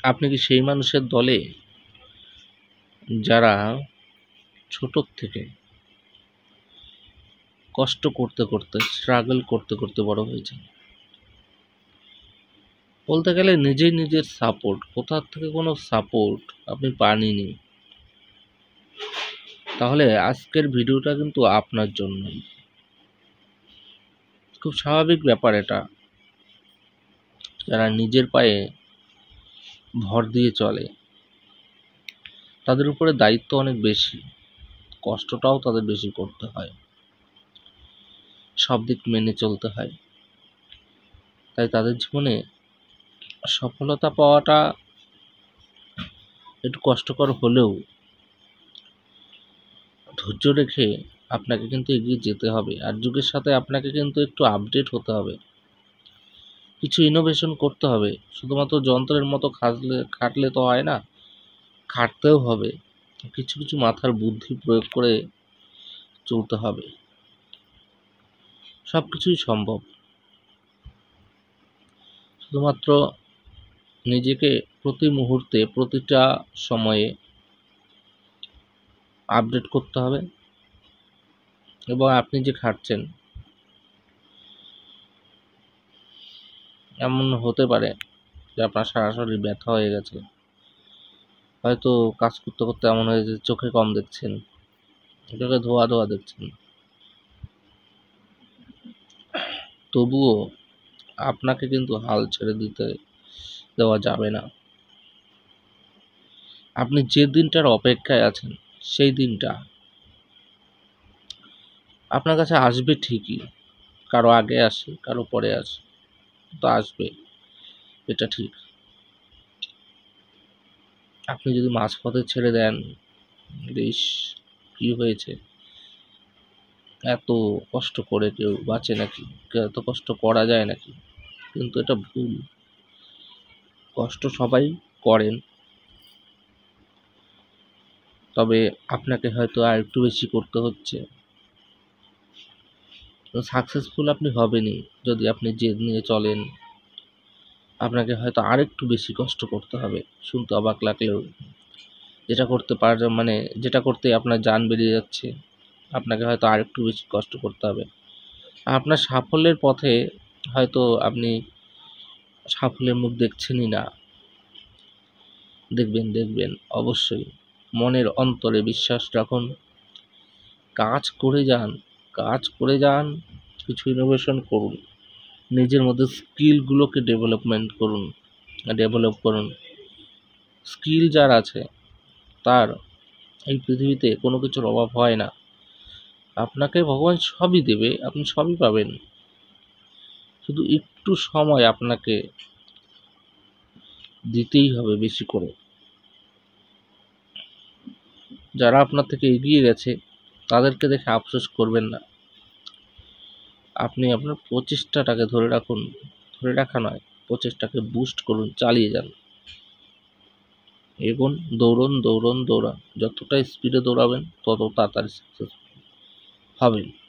আপনি কি সেই মানুষের দলে যারা ছোট থেকে কষ্ট করতে করতে স্ট্রাগল করতে করতে বড় হয়েছে? বলতে গেলে নিজেই নিজের সাপোর্ট, কোথা থেকে কোনো সাপোর্ট আপনি পাননি, তাহলে আজকের ভিডিওটা কিন্তু আপনার জন্য। খুব স্বাভাবিক ব্যাপার এটা। যারা নিজের পায়ে ভর দিয়ে চলে তাদের উপরে দায়িত্ব অনেক বেশি, কষ্টটাও তাদের বেশি করতে হয়, সব দিক মেনে চলতে হয়। তাই তাদের জীবনে সফলতা পাওয়াটা একটু কষ্টকর হলেও ধৈর্য রেখে আপনাকে কিন্তু এগিয়ে যেতে হবে। আর যুগের সাথে আপনাকে কিন্তু একটু আপডেট হতে হবে, কিছু ইনোভেশন করতে হবে। শুধুমাত্র যন্ত্রের মতো খাটলে তো হয় না, খাটতেও হবে, কিছু কিছু মাথার বুদ্ধি প্রয়োগ করে চলতে হবে। সব কিছুই সম্ভব, শুধুমাত্র নিজেকে প্রতি মুহূর্তে প্রতিটা সময়ে আপডেট করতে হবে। এবং আপনি যে খাটছেন, এমন হতে পারে যে আপনার সারা শরীর ব্যথা হয়ে গেছে, হয়তো কাজ করতে করতে এমন হয়েছে চোখে কম দেখছেন, চোখে ধোয়া ধোয়া দেখছেন। তবুও আপনাকে কিন্তু হাল ছেড়ে দেওয়া যাবে না। আপনি যে দিনটার অপেক্ষায় আছেন সেই দিনটা আপনার কাছে আসবে ঠিকই, কারো আগে আসে কারো পরে আসে, তো আসবে, এটা ঠিক। আপনি যদি মাঝপথে ছেড়ে দেন, বেশ কি হয়েছে, এত কষ্ট করে কেউ বাঁচে নাকি, এত কষ্ট করা যায় নাকি? কিন্তু এটা ভুল। কষ্ট সবাই করেন, তবে আপনাকে হয়তো আর একটু বেশি করতে হচ্ছে। সাকসেসফুল আপনি হবেনই যদি আপনি জেদ নিয়ে চলেন। আপনাকে হয়তো আরেকটু বেশি কষ্ট করতে হবে, শুনতে অবাক লাগলেও। যেটা করতে পারেন, মানে যেটা করতে আপনার জান বেরিয়ে যাচ্ছে, আপনাকে হয়তো আরেকটু বেশি কষ্ট করতে হবে। আপনার সাফল্যের পথে হয়তো আপনি সাফল্যের মুখ দেখছেনই না, দেখবেন অবশ্যই। মনের অন্তরে বিশ্বাস রাখুন, কাজ করে যান, কিছু ইনোভেশন করুন, নিজের মধ্যে স্কিলগুলোকে ডেভেলপ করুন। স্কিল যার আছে তার এই পৃথিবীতে কোনো কিছুর অভাব হয় না। আপনাকে ভগবান সবই দেবে, আপনি সবই পাবেন, শুধু একটু সময় আপনাকে দিতেই হবে বেশি করে। যারা আপনার থেকে এগিয়ে গেছে তাদেরকে দেখে আফসোস করবেন না। আপনি আপনার প্রচেষ্টাটাকে ধরে রাখা নয়, প্রচেষ্টাকে বুস্ট করুন, চালিয়ে যান, এগোন, দৌড়ান। যতটা স্পিডে দৌড়াবেন তত তাড়াতাড়ি সাকসেস হবেন।